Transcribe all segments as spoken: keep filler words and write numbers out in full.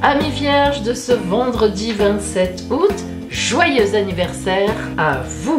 Amis vierges de ce vendredi vingt-sept août, joyeux anniversaire à vous!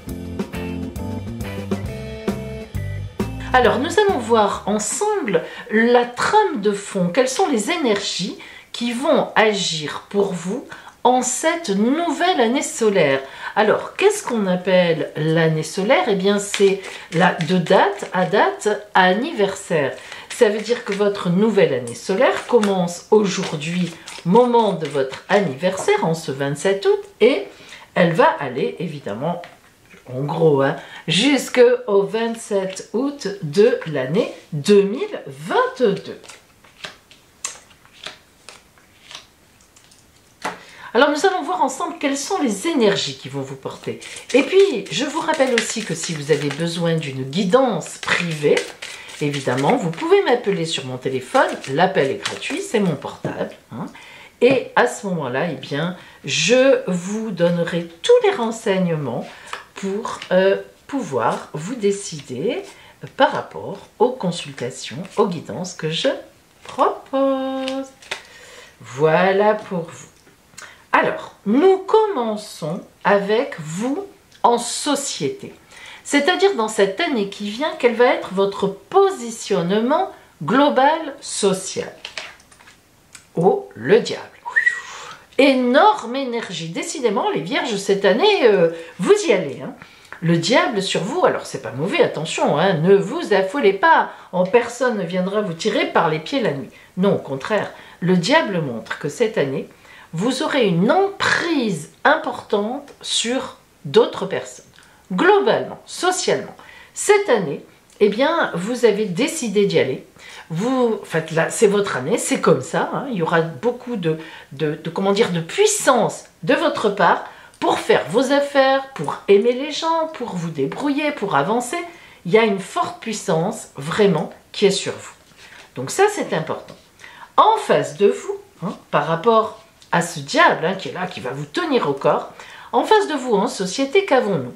Alors, nous allons voir ensemble la trame de fond. Quelles sont les énergies qui vont agir pour vous en cette nouvelle année solaire? Alors, qu'est-ce qu'on appelle l'année solaire? Eh bien, c'est la, de date à date à anniversaire. Ça veut dire que votre nouvelle année solaire commence aujourd'hui, moment de votre anniversaire, en ce vingt-sept août, et elle va aller, évidemment, en gros, hein, jusqu'au vingt-sept août de l'année deux mille vingt-deux. Alors, nous allons voir ensemble quelles sont les énergies qui vont vous porter. Et puis, je vous rappelle aussi que si vous avez besoin d'une guidance privée, évidemment, vous pouvez m'appeler sur mon téléphone. L'appel est gratuit, c'est mon portable. Hein, et à ce moment-là, eh bien, je vous donnerai tous les renseignements pour euh, pouvoir vous décider par rapport aux consultations, aux guidances que je propose. Voilà pour vous. Alors, nous commençons avec vous en société. C'est-à-dire dans cette année qui vient, quel va être votre positionnement global social? Oh, le diable! Énorme énergie. Décidément, les vierges, cette année, euh, vous y allez. Hein. Le diable sur vous, alors c'est pas mauvais, attention, hein, ne vous affolez pas. En personne ne viendra vous tirer par les pieds la nuit. Non, au contraire, le diable montre que cette année, vous aurez une emprise importante sur d'autres personnes. Globalement, socialement. Cette année, eh bien, vous avez décidé d'y aller. Vous, en fait, là, c'est votre année, c'est comme ça. Hein, il y aura beaucoup de, de, de, comment dire, de puissance de votre part pour faire vos affaires, pour aimer les gens, pour vous débrouiller, pour avancer. Il y a une forte puissance, vraiment, qui est sur vous. Donc ça, c'est important. En face de vous, hein, par rapport à ce diable hein, qui est là, qui va vous tenir au corps, en face de vous, en société, qu'avons-nous?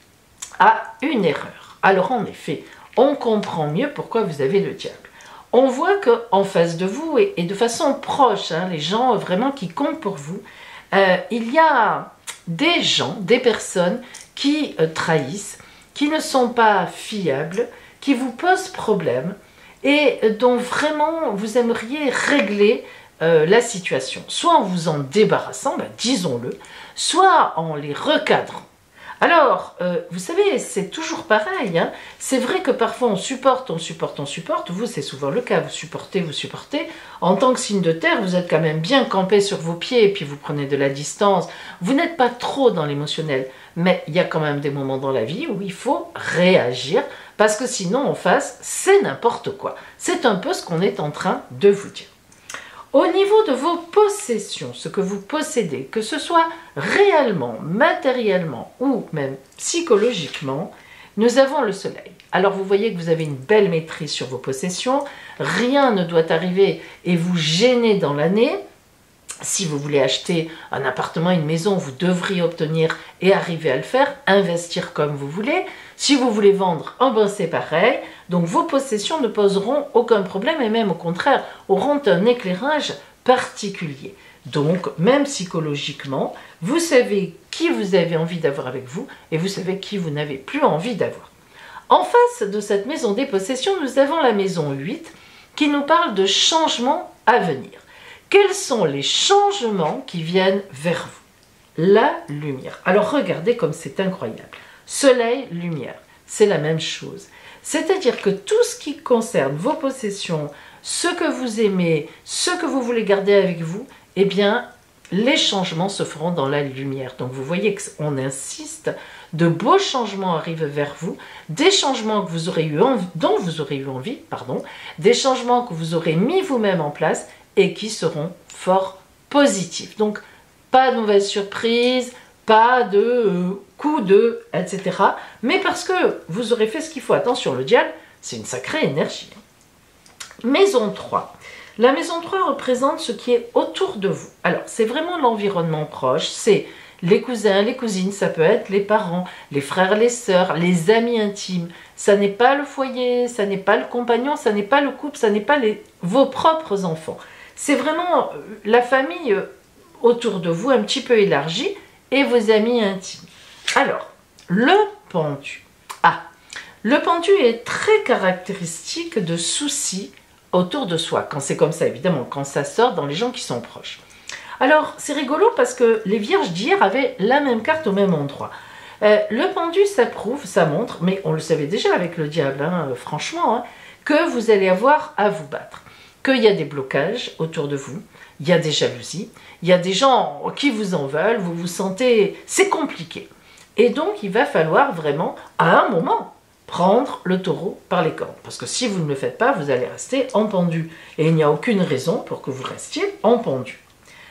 Ah, une erreur. Alors, en effet, on comprend mieux pourquoi vous avez le diable. On voit qu'en face de vous, et, et de façon proche, hein, les gens vraiment qui comptent pour vous, euh, il y a des gens, des personnes qui euh, trahissent, qui ne sont pas fiables, qui vous posent problème et euh, dont vraiment vous aimeriez régler euh, la situation. Soit en vous en débarrassant, ben, disons-le, soit en les recadrant. Alors, euh, vous savez, c'est toujours pareil. Hein. C'est vrai que parfois on supporte, on supporte, on supporte. Vous, c'est souvent le cas. Vous supportez, vous supportez. En tant que signe de terre, vous êtes quand même bien campé sur vos pieds et puis vous prenez de la distance. Vous n'êtes pas trop dans l'émotionnel. Mais il y a quand même des moments dans la vie où il faut réagir parce que sinon, en face, c'est n'importe quoi. C'est un peu ce qu'on est en train de vous dire. Au niveau de vos possessions, ce que vous possédez, que ce soit réellement, matériellement ou même psychologiquement, nous avons le soleil. Alors vous voyez que vous avez une belle maîtrise sur vos possessions, rien ne doit arriver et vous gêner dans l'année. Si vous voulez acheter un appartement, une maison, vous devriez obtenir et arriver à le faire, investir comme vous voulez. Si vous voulez vendre, oh ben c'est pareil. Donc vos possessions ne poseront aucun problème et même au contraire auront un éclairage particulier. Donc même psychologiquement, vous savez qui vous avez envie d'avoir avec vous et vous savez qui vous n'avez plus envie d'avoir. En face de cette maison des possessions, nous avons la maison huit qui nous parle de changements à venir. Quels sont les changements qui viennent vers vous? La lumière. Alors regardez comme c'est incroyable. Soleil, lumière, c'est la même chose. C'est-à-dire que tout ce qui concerne vos possessions, ce que vous aimez, ce que vous voulez garder avec vous, eh bien, les changements se feront dans la lumière. Donc vous voyez qu'on insiste, de beaux changements arrivent vers vous, des changements que vous aurez eu envie, dont vous aurez eu envie, pardon, des changements que vous aurez mis vous-même en place et qui seront fort positifs. Donc, pas de mauvaises surprises, pas de euh, coup de, et cetera. Mais parce que vous aurez fait ce qu'il faut. Attention, le diable, c'est une sacrée énergie. Maison trois. La maison trois représente ce qui est autour de vous. Alors, c'est vraiment l'environnement proche, c'est les cousins, les cousines, ça peut être les parents, les frères, les sœurs, les amis intimes. Ça n'est pas le foyer, ça n'est pas le compagnon, ça n'est pas le couple, ça n'est pas les, vos propres enfants. c'est vraiment la famille autour de vous, un petit peu élargie, et vos amis intimes. Alors, le pendu. Ah, le pendu est très caractéristique de soucis autour de soi, quand c'est comme ça, évidemment, quand ça sort dans les gens qui sont proches. Alors, c'est rigolo parce que les vierges d'hier avaient la même carte au même endroit. Euh, le pendu, ça prouve, ça montre, mais on le savait déjà avec le diable, hein, euh, franchement, hein, que vous allez avoir à vous battre, qu'il y a des blocages autour de vous, il y a des jalousies, il y a des gens qui vous en veulent, vous vous sentez... c'est compliqué. Et donc, il va falloir vraiment, à un moment, prendre le taureau par les cornes. Parce que si vous ne le faites pas, vous allez rester en pendu. Et il n'y a aucune raison pour que vous restiez en pendu.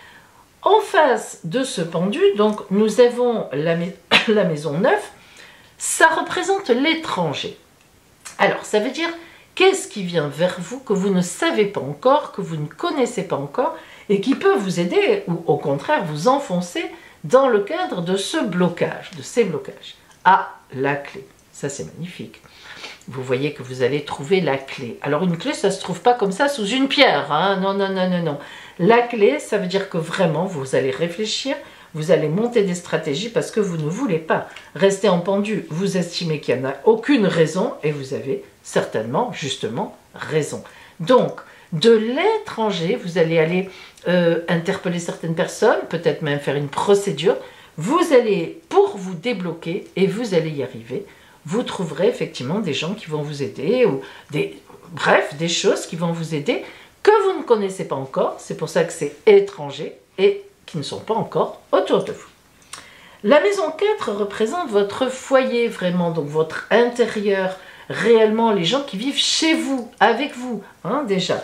En face de ce pendu, donc, nous avons la, mais la maison neuf. Ça représente l'étranger. Alors, ça veut dire, qu'est-ce qui vient vers vous que vous ne savez pas encore, que vous ne connaissez pas encore, et qui peut vous aider, ou au contraire, vous enfoncer dans le cadre de ce blocage, de ces blocages. Ah, la clé. Ça, c'est magnifique. Vous voyez que vous allez trouver la clé. Alors, une clé, ça ne se trouve pas comme ça sous une pierre. Hein. Non, non, non, non, non. La clé, ça veut dire que vraiment, vous allez réfléchir, vous allez monter des stratégies parce que vous ne voulez pas rester en pendu. Vous estimez qu'il n'y en a aucune raison et vous avez certainement, justement, raison. Donc, de l'étranger, vous allez aller euh, interpeller certaines personnes, peut-être même faire une procédure. Vous allez, pour vous débloquer, et vous allez y arriver, vous trouverez effectivement des gens qui vont vous aider, ou des, bref, des choses qui vont vous aider, que vous ne connaissez pas encore, c'est pour ça que c'est étranger, et qui ne sont pas encore autour de vous. La maison quatre représente votre foyer, vraiment, donc votre intérieur, réellement les gens qui vivent chez vous, avec vous, hein, déjà.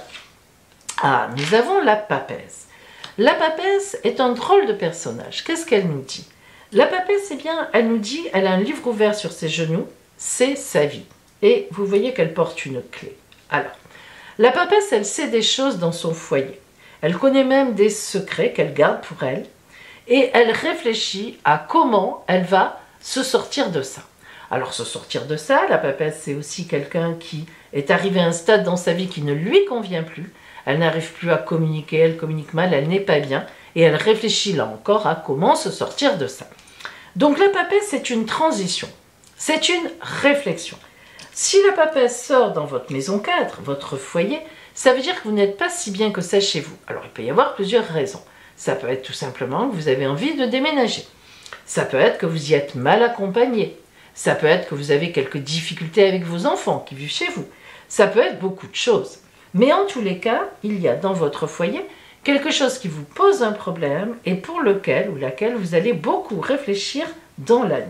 Ah, nous avons la papesse. La papesse est un drôle de personnage. Qu'est-ce qu'elle nous dit? La papesse, eh bien, elle nous dit, elle a un livre ouvert sur ses genoux, c'est sa vie. Et vous voyez qu'elle porte une clé. Alors, la papesse, elle sait des choses dans son foyer. Elle connaît même des secrets qu'elle garde pour elle. Et elle réfléchit à comment elle va se sortir de ça. Alors, se sortir de ça, la papesse, c'est aussi quelqu'un qui est arrivé à un stade dans sa vie qui ne lui convient plus. Elle n'arrive plus à communiquer, elle communique mal, elle n'est pas bien. Et elle réfléchit là encore à comment se sortir de ça. Donc la papesse, c'est une transition. C'est une réflexion. Si la papesse sort dans votre maison quatre, votre foyer, ça veut dire que vous n'êtes pas si bien que ça chez vous. Alors il peut y avoir plusieurs raisons. Ça peut être tout simplement que vous avez envie de déménager. Ça peut être que vous y êtes mal accompagné. Ça peut être que vous avez quelques difficultés avec vos enfants qui vivent chez vous. Ça peut être beaucoup de choses. Mais en tous les cas, il y a dans votre foyer quelque chose qui vous pose un problème et pour lequel ou laquelle vous allez beaucoup réfléchir dans la nuit.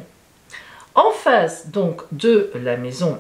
En face donc de la maison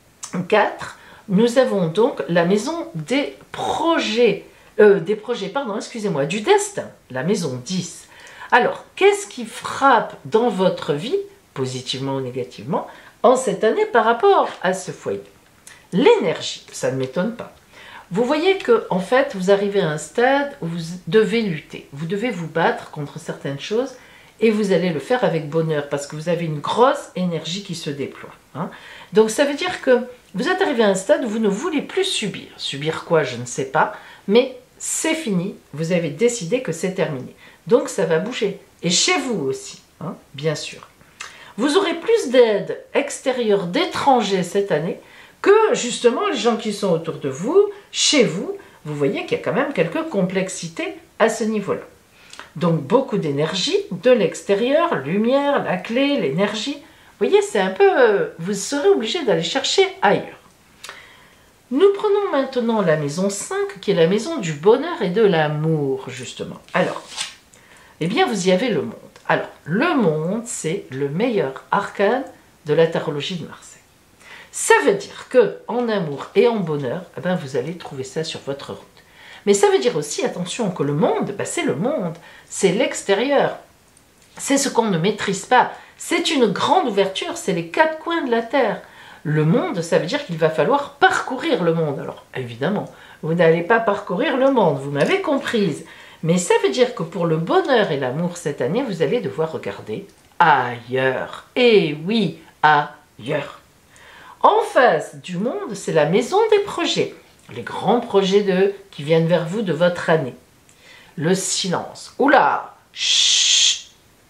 quatre, nous avons donc la maison des projets, euh, des projets, pardon, excusez-moi, du destin, la maison dix. Alors, qu'est-ce qui frappe dans votre vie, positivement ou négativement, en cette année par rapport à ce foyer? L'énergie, ça ne m'étonne pas. Vous voyez que en fait, vous arrivez à un stade où vous devez lutter. Vous devez vous battre contre certaines choses et vous allez le faire avec bonheur parce que vous avez une grosse énergie qui se déploie. Hein. Donc ça veut dire que vous êtes arrivé à un stade où vous ne voulez plus subir. Subir quoi, je ne sais pas, mais c'est fini. Vous avez décidé que c'est terminé. Donc ça va bouger. Et chez vous aussi, hein, bien sûr. Vous aurez plus d'aide extérieure d'étrangers cette année que justement les gens qui sont autour de vous, chez vous, vous voyez qu'il y a quand même quelques complexités à ce niveau-là. Donc beaucoup d'énergie de l'extérieur, lumière, la clé, l'énergie. Vous voyez, c'est un peu... Euh, vous serez obligé d'aller chercher ailleurs. Nous prenons maintenant la maison cinq, qui est la maison du bonheur et de l'amour, justement. Alors, eh bien, vous y avez le monde. Alors, le monde, c'est le meilleur arcane de la tarologie de Marseille. Ça veut dire que en amour et en bonheur, eh ben, vous allez trouver ça sur votre route. Mais ça veut dire aussi, attention, que le monde, ben, c'est le monde, c'est l'extérieur. C'est ce qu'on ne maîtrise pas. C'est une grande ouverture, c'est les quatre coins de la terre. Le monde, ça veut dire qu'il va falloir parcourir le monde. Alors, évidemment, vous n'allez pas parcourir le monde, vous m'avez comprise. Mais ça veut dire que pour le bonheur et l'amour cette année, vous allez devoir regarder ailleurs. Et oui, ailleurs. En face du monde, c'est la maison des projets. les grands projets de, qui viennent vers vous de votre année. Le silence. Oula, chut,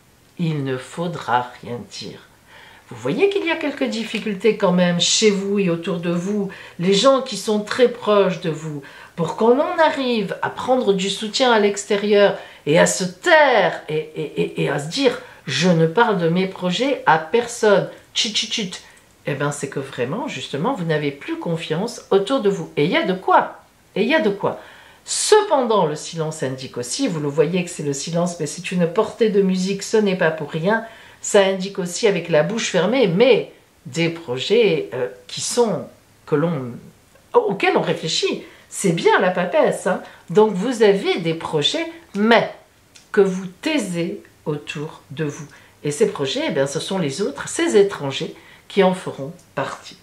il ne faudra rien dire. Vous voyez qu'il y a quelques difficultés quand même chez vous et autour de vous, les gens qui sont très proches de vous. Pour qu'on en arrive à prendre du soutien à l'extérieur et à se taire et, et, et, et à se dire « je ne parle de mes projets à personne », chut chut chut, eh bien c'est que vraiment, justement, vous n'avez plus confiance autour de vous. Et il y a de quoi. Et il y a de quoi. Cependant, le silence indique aussi, vous le voyez que c'est le silence, mais c'est une portée de musique, ce n'est pas pour rien. Ça indique aussi avec la bouche fermée, mais des projets euh, qui sont, que l'on, auxquels on réfléchit. C'est bien la papesse, hein. Donc vous avez des projets, mais que vous taisez autour de vous. Et ces projets, eh bien, ce sont les autres, ces étrangers, qui en feront partie.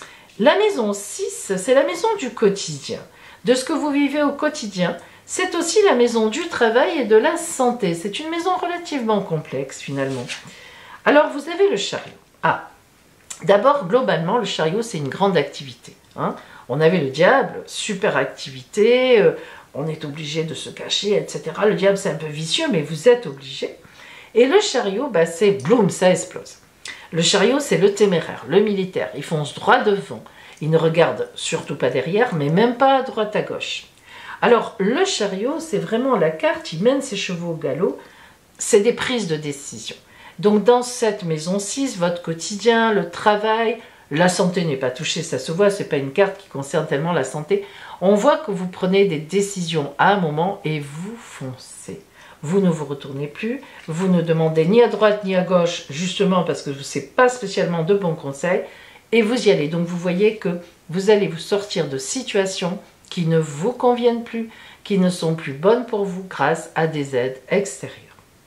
La maison six, c'est la maison du quotidien. De ce que vous vivez au quotidien, c'est aussi la maison du travail et de la santé. C'est une maison relativement complexe, finalement. Alors, vous avez le chariot. Ah, d'abord, globalement, le chariot, c'est une grande activité, hein. On avait le diable, super activité, euh, on est obligé de se cacher, et cetera. Le diable, c'est un peu vicieux, mais vous êtes obligé. Et le chariot, bah, c'est bloum, ça explose. Le chariot, c'est le téméraire, le militaire. Il fonce droit devant. Il ne regarde surtout pas derrière, mais même pas à droite à gauche. Alors, le chariot, c'est vraiment la carte, il mène ses chevaux au galop. C'est des prises de décision. Donc, dans cette maison six, votre quotidien, le travail, la santé n'est pas touchée, ça se voit, ce n'est pas une carte qui concerne tellement la santé. On voit que vous prenez des décisions à un moment et vous foncez. Vous ne vous retournez plus, vous ne demandez ni à droite ni à gauche, justement parce que ce n'est pas spécialement de bons conseils, et vous y allez. Donc vous voyez que vous allez vous sortir de situations qui ne vous conviennent plus, qui ne sont plus bonnes pour vous grâce à des aides extérieures.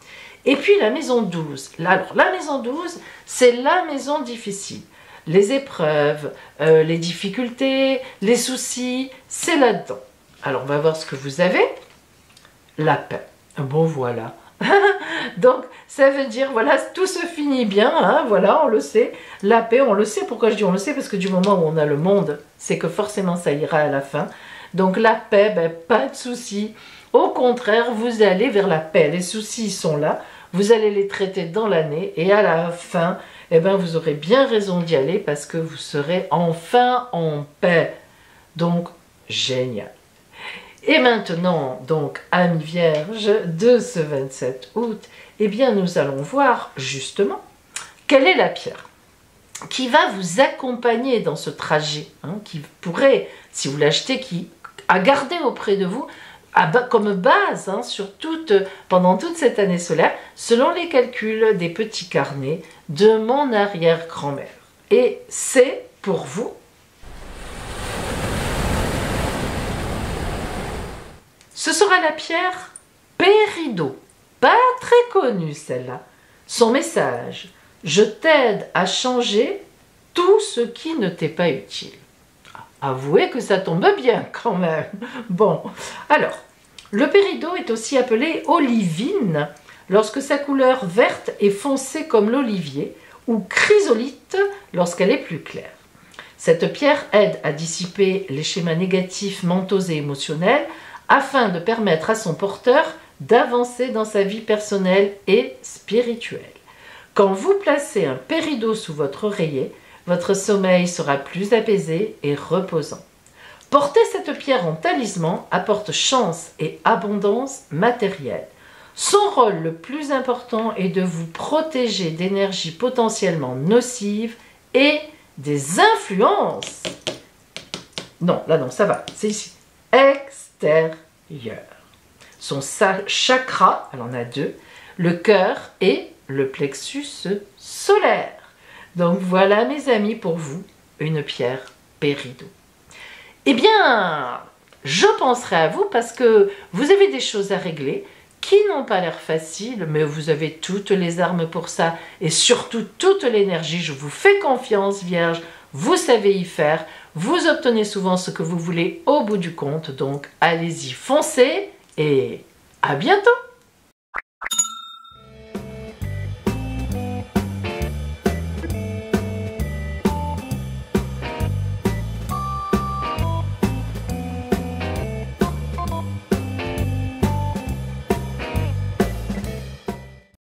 Et puis la maison douze. Là, alors, la maison douze, c'est la maison difficile. Les épreuves, euh, les difficultés, les soucis, c'est là-dedans. Alors, on va voir ce que vous avez. La paix. Bon, voilà. Donc, ça veut dire, voilà, tout se finit bien, hein, voilà, on le sait. La paix, on le sait. Pourquoi je dis on le sait? Parce que du moment où on a le monde, c'est que forcément, ça ira à la fin. Donc, la paix, ben, pas de soucis. Au contraire, vous allez vers la paix. Les soucis sont là. Vous allez les traiter dans l'année. Et à la fin, eh ben, vous aurez bien raison d'y aller parce que vous serez enfin en paix. Donc, génial. Et maintenant, donc, amis vierges, de ce vingt-sept août, eh bien, nous allons voir justement quelle est la pierre qui va vous accompagner dans ce trajet, hein, qui pourrait, si vous l'achetez, qui à garder auprès de vous à, comme base hein, sur toute, pendant toute cette année solaire, selon les calculs des petits carnets de mon arrière-grand-mère. Et c'est pour vous. Ce sera la pierre Péridot. Pas très connue celle-là. Son message: je t'aide à changer tout ce qui ne t'est pas utile. Avouez que ça tombe bien quand même. Bon, alors, le péridot est aussi appelé olivine lorsque sa couleur verte est foncée comme l'olivier, ou chrysolite lorsqu'elle est plus claire. Cette pierre aide à dissiper les schémas négatifs mentaux et émotionnels afin de permettre à son porteur d'avancer dans sa vie personnelle et spirituelle. Quand vous placez un péridot sous votre oreiller, votre sommeil sera plus apaisé et reposant. Porter cette pierre en talisman apporte chance et abondance matérielle. Son rôle le plus important est de vous protéger d'énergies potentiellement nocives et des influences. Non, là non, ça va, c'est ici. Extérieures. Son chakra, elle en a deux, le cœur et le plexus solaire. Donc voilà mes amis pour vous, une pierre péridot. Eh bien, je penserai à vous parce que vous avez des choses à régler qui n'ont pas l'air faciles, mais vous avez toutes les armes pour ça et surtout toute l'énergie. Je vous fais confiance, Vierge, vous savez y faire, vous obtenez souvent ce que vous voulez au bout du compte, donc allez-y, foncez et à bientôt!